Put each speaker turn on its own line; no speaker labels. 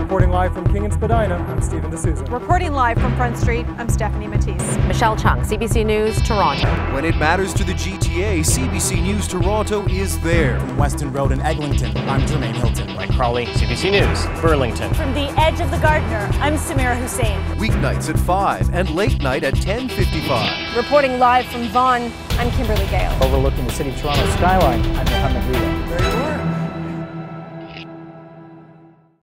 Reporting live from King and Spadina, I'm Stephen D'Souza.
Reporting live from Front Street, I'm Stephanie Matisse.
Michelle Chung, CBC News Toronto.
When it matters to the GTA, CBC News Toronto is there.
From Weston Road in Eglinton, I'm Jermaine Hilton.
Mike Crawley, CBC News, Burlington.
From the edge of the Gardiner, I'm Samira Hussein.
Weeknights at 5 and late night at 10:55.
Reporting live from Vaughan, I'm Kimberly Gale.
Overlooking the City of Toronto skyline, I'm Mohammed Rita.
There you are.